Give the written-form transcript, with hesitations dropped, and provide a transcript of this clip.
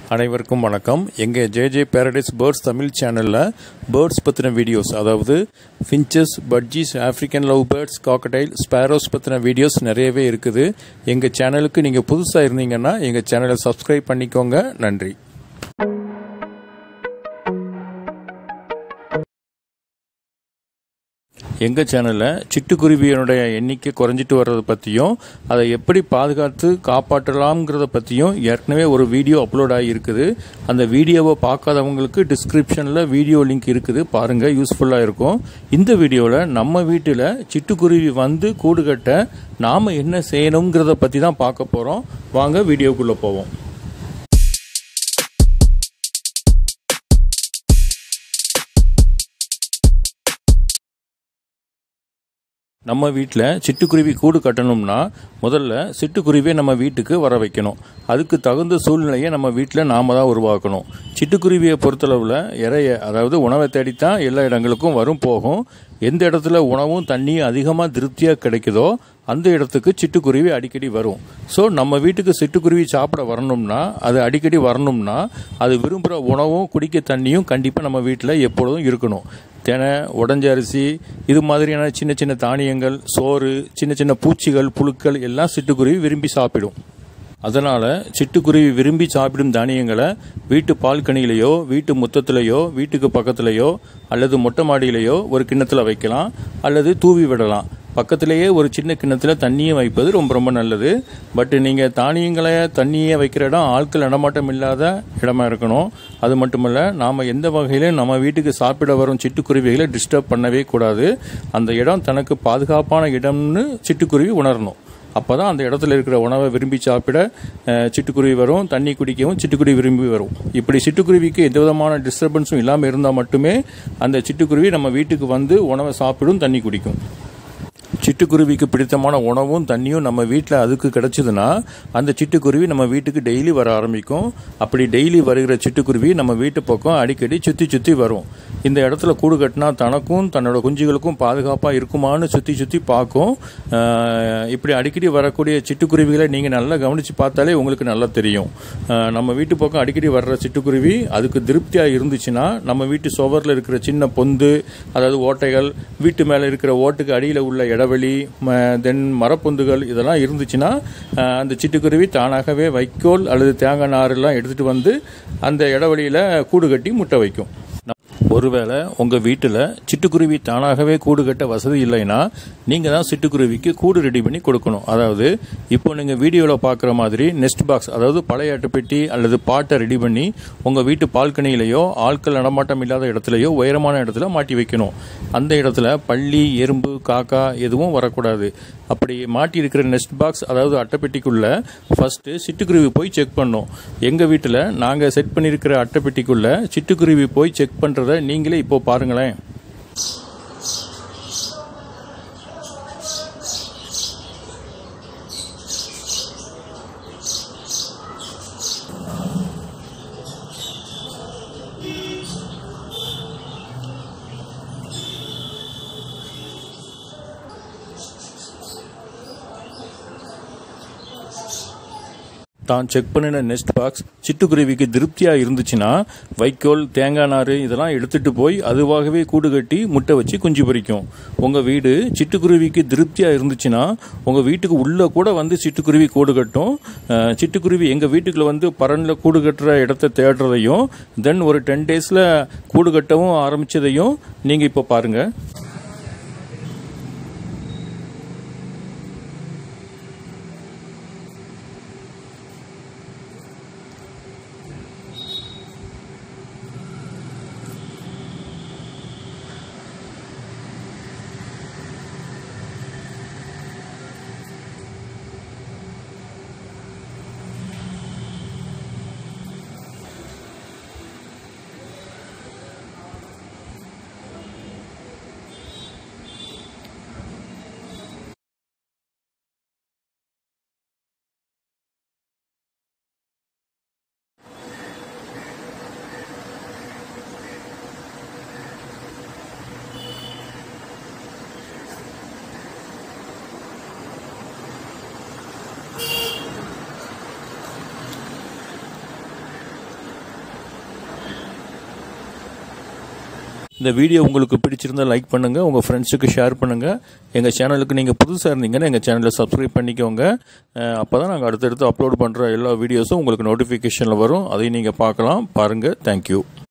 அனைவருக்கும் வணக்கம். எங்கள் ஜே பேரடைஸ் பேர்ட்ஸ் தமிழ் சேனலில் பேர்ட்ஸ் பற்றின வீடியோஸ், அதாவது finches, budgies, African love birds, cockatiel, sparrows பற்றின வீடியோஸ் நிறையவே இருக்குது. எங்கள் சேனலுக்கு நீங்கள் புதுசாக இருந்தீங்கன்னா எங்கள் சேனலை சப்ஸ்கிரைப் பண்ணிக்கோங்க. நன்றி. எங்கள் சேனலில் சிட்டுக்குருவியினுடைய எண்ணிக்கை குறைஞ்சிட்டு வர்றதை பற்றியும் அதை எப்படி பாதுகாத்து காப்பாற்றலாம்ங்கிறத பற்றியும் ஏற்கனவே ஒரு வீடியோ அப்லோட் ஆகியிருக்குது. அந்த வீடியோவை பார்க்காதவங்களுக்கு டிஸ்கிரிப்ஷனில் வீடியோ லிங்க் இருக்குது, பாருங்கள், யூஸ்ஃபுல்லாக இருக்கும். இந்த வீடியோவில் நம்ம வீட்டில் சிட்டுக்குருவி வந்து கூடு கட்ட நாம் என்ன செய்யணுங்கிறத பற்றி தான் பார்க்க போகிறோம். வாங்க வீடியோக்குள்ளே போவோம். நம்ம வீட்டில் சிட்டுக்குருவி கூடு கட்டணும்னா முதல்ல சிட்டுக்குருவியை நம்ம வீட்டுக்கு வர வைக்கணும். அதுக்கு தகுந்த சூழ்நிலையை நம்ம வீட்டில் நாம் தான் உருவாக்கணும். சிட்டுக்குருவியை பொறுத்தளவில் இறைய, அதாவது உணவை தேடித்தான் எல்லா இடங்களுக்கும் வரும் போகும். எந்த இடத்துல உணவும் தண்ணியும் அதிகமாக திருப்தியாக கிடைக்குதோ அந்த இடத்துக்கு சிட்டுக்குருவி அடிக்கடி வரும். ஸோ நம்ம வீட்டுக்கு சிட்டுக்குருவி சாப்பிட வரணும்னா, அது அடிக்கடி வரணும்னா, அது விரும்புகிற உணவும் குடிக்க தண்ணியும் கண்டிப்பாக நம்ம வீட்டில் எப்பொழுதும் இருக்கணும். தினை, உடஞ்ச அரிசி, இது மாதிரியான சின்ன சின்ன தானியங்கள், சோறு, சின்ன சின்ன பூச்சிகள், புழுக்கள் எல்லாம் சிட்டுக்குருவி விரும்பி சாப்பிடும். அதனால் சிட்டுக்குருவி விரும்பி சாப்பிடும் தானியங்களை வீட்டு பால்கனியிலையோ, வீட்டு முத்தத்திலையோ, வீட்டுக்கு பக்கத்துலையோ அல்லது மொட்டை மாடியிலையோ ஒரு கிண்ணத்தில் வைக்கலாம், அல்லது தூவி விடலாம். பக்கத்திலேயே ஒரு சின்ன கிண்ணத்தில் தண்ணியை வைப்பது ரொம்ப ரொம்ப நல்லது. பட் நீங்கள் தானியங்களை தண்ணியை வைக்கிற இடம் ஆட்கள் நடமாட்டம் இல்லாத இடமா இருக்கணும். அது மட்டுமல்ல, நாம் எந்த வகையிலும் நம்ம வீட்டுக்கு சாப்பிட வரும் சிட்டுக்குருவிகளை டிஸ்டர்ப் பண்ணவே கூடாது. அந்த இடம் தனக்கு பாதுகாப்பான இடம்னு சிட்டுக்குருவி உணரணும். அப்போ தான் அந்த இடத்துல இருக்கிற உணவை விரும்பி சாப்பிட சிட்டுக்குருவி வரும், தண்ணி குடிக்கவும் சிட்டுக்குருவி விரும்பி வரும். இப்படி சிட்டுக்குருவிக்கு எந்த விதமான டிஸ்டர்பன்ஸும் இல்லாமல் இருந்தால் மட்டுமே அந்த சிட்டுக்குருவி நம்ம வீட்டுக்கு வந்து உணவை சாப்பிடும், தண்ணி குடிக்கும். சிட்டுக்குருவிக்கு பிடித்தமான உணவும் தண்ணியும் நம்ம வீட்டில் அதுக்கு கிடைச்சதுன்னா அந்த சிட்டுக்குருவி நம்ம வீட்டுக்கு டெய்லி வர ஆரம்பிக்கும். அப்படி டெய்லி வருகிற சிட்டுக்குருவி நம்ம வீட்டு பக்கம் அடிக்கடி சுற்றி சுற்றி வரும். இந்த இடத்துல கூடு கட்டினா தனக்கும் தன்னோட குஞ்சுகளுக்கும் பாதுகாப்பாக இருக்குமான்னு சுற்றி சுற்றி பார்க்கும். இப்படி அடிக்கடி வரக்கூடிய சிட்டுக்குருவிகளை நீங்கள் நல்லா கவனித்து பார்த்தாலே உங்களுக்கு நல்லா தெரியும். நம்ம வீட்டு பக்கம் அடிக்கடி வர்ற சிட்டுக்குருவி அதுக்கு திருப்தியாக இருந்துச்சுன்னா நம்ம வீட்டு சுவரில் இருக்கிற சின்ன பொந்து, அதாவது ஓட்டைகள், வீட்டு மேலே இருக்கிற ஓட்டுக்கு அடியில் உள்ள இடவெளி, தென் மரப்பொந்துகள் இதெல்லாம் இருந்துச்சுன்னா அந்த சிட்டுக்குருவி தானாகவே வைக்கோல் அல்லது தேங்காய் நாரெல்லாம் எடுத்துகிட்டு வந்து அந்த இடவெளியில் கூடு கட்டி முட்டை வைக்கும். ஒருவேளை உங்கள் வீட்டில் சிட்டுக்குருவி தானாகவே கூடு கட்ட வசதி இல்லைன்னா நீங்கள் தான் சிட்டுக்குருவிக்கு கூடு ரெடி பண்ணி கொடுக்கணும். அதாவது இப்போ நீங்கள் வீடியோவில் பார்க்குற மாதிரி நெஸ்ட் பாக்ஸ், அதாவது பழைய அட்டைப்பெட்டி அல்லது பாட்டை ரெடி பண்ணி உங்கள் வீட்டு பால்கனியிலையோ ஆட்கள் நடமாட்டம் இல்லாத இடத்துலையோ உயரமான இடத்துல மாட்டி வைக்கணும். அந்த இடத்துல பள்ளி, எறும்பு, காக்கா எதுவும் வரக்கூடாது. அப்படி மாட்டி இருக்கிற நெஸ்ட் பாக்ஸ், அதாவது அட்டைப்பெட்டிக்குள்ளே ஃபஸ்ட்டு சிட்டுக்குருவி போய் செக் பண்ணோம். எங்கள் வீட்டில் நாங்கள் செட் பண்ணியிருக்கிற அட்டைப்பெட்டிக்குள்ளே சிட்டுக்குருவி போய் செக் பண்ணுறத நீங்களே இப்போ பாருங்களேன். தான் செக் பண்ணின நெஸ்ட் பாக்ஸ் சிட்டுக்குருவிக்கு திருப்தியாக இருந்துச்சுன்னா வைக்கோல், தேங்காய் நார் இதெல்லாம் எடுத்துகிட்டு போய் அதுவாகவே கூடு கட்டி முட்டை வச்சு குஞ்சு பொரிக்கும். உங்கள் வீடு சிட்டுக்குருவிக்கு திருப்தியாக இருந்துச்சுன்னா உங்கள் வீட்டுக்கு உள்ளே கூட வந்து சிட்டுக்குருவி கூடு கட்டும். சிட்டுக்குருவி எங்கள் வீட்டுக்குள்ள வந்து பரனில் கூடு கட்டுற இடத்த தேடுறதையும் தென் ஒரு 10 days கூடு கட்டவும் ஆரம்பித்ததையும் நீங்கள் இப்போ பாருங்கள். இந்த வீடியோ உங்களுக்கு பிடிச்சிருந்தால் லைக் பண்ணுங்கள், உங்கள் ஃப்ரெண்ட்ஸுக்கு ஷேர் பண்ணுங்கள். எங்கள் சேனலுக்கு நீங்கள் புதுசாக இருந்தீங்கன்னா எங்கள் சேனலை சப்ஸ்கிரைப் பண்ணிக்கோங்க. அப்போ தான் நாங்கள் அடுத்தடுத்து அப்லோட் பண்ணுற எல்லா வீடியோஸும் உங்களுக்கு நோட்டிஃபிகேஷனில் வரும். அதையும் நீங்கள் பார்க்கலாம். பாருங்கள். தேங்க்யூ.